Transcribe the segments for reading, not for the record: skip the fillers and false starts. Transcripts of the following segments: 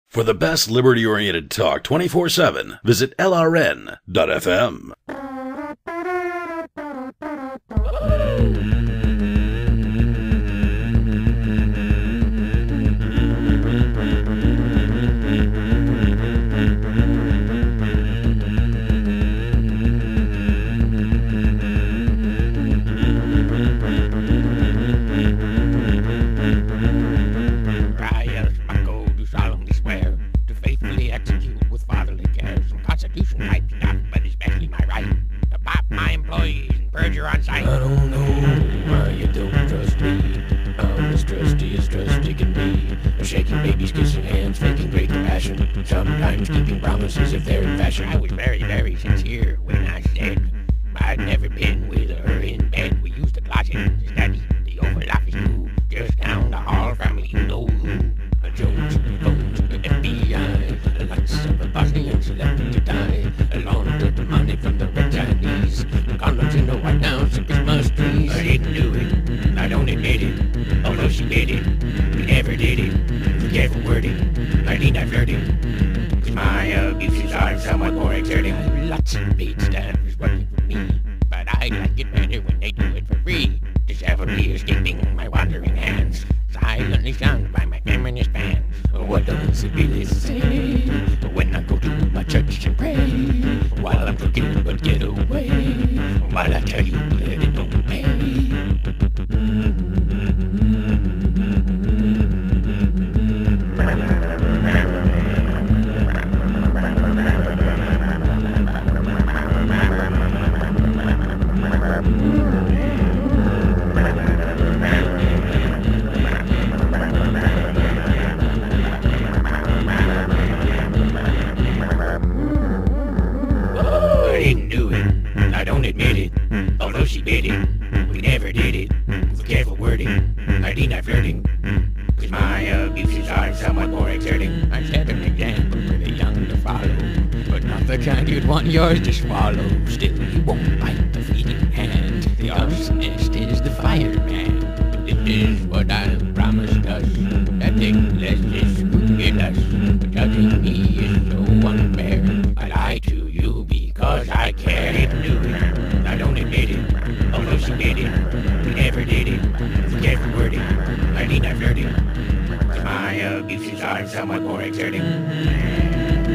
For the best liberty-oriented talk 24/7, visit lrn.fm. Sometimes keeping promises if they're in fashion. I was very, very sincere when I said I'd never been with her in bed. We used the closet to study the Oval Office too, just down the hall from you know who. Jones, phones, FBI, lots of Bosnians left to die. Laundered the money from the red Chinese, condoms in the White House and Christmas trees. I didn't do it, I don't admit it, although she did it. We never did it, forget the wording, I need not flirting. My abuses are somewhat more exerting. I have lots of paid staffers working for me, but I like it better when they do it for free. Dishevelry escaping my wandering hands, silently shunned by my feminist fans. What does it really say when I go to my church and pray? While I'm cooking but get away, while I tell you that it don't pay. Although she did it, we never did it. For careful wording, I need not flirting, cause my abuses are somewhat more exerting. I set an example for the young to follow, but not the kind you'd want yours to swallow. Still, you won't bite the feeding hand. The arsonist is the fireman. This is what I promised us, that thing less is ridiculous. But judging me is so unfair. I lie to you because I care. I didn't do it, I don't admit it, although she did it, we never did it. Forget the wording, I need not flirting, cause my abuses are somewhat more exerting.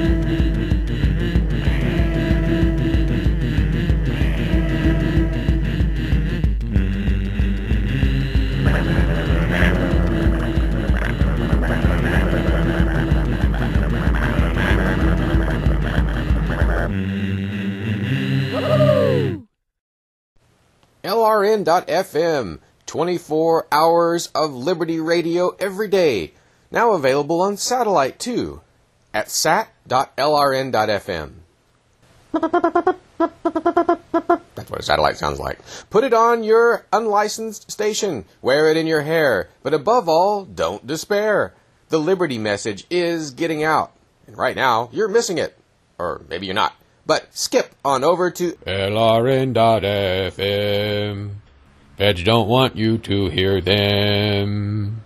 LRN.FM, 24 hours of Liberty Radio every day. Now available on satellite too, at sat.lrn.fm. That's what a satellite sounds like. Put it on your unlicensed station. Wear it in your hair. But above all, don't despair. The Liberty message is getting out. And right now, you're missing it. Or maybe you're not. But skip on over to LRN.FM. Feds don't want you to hear them.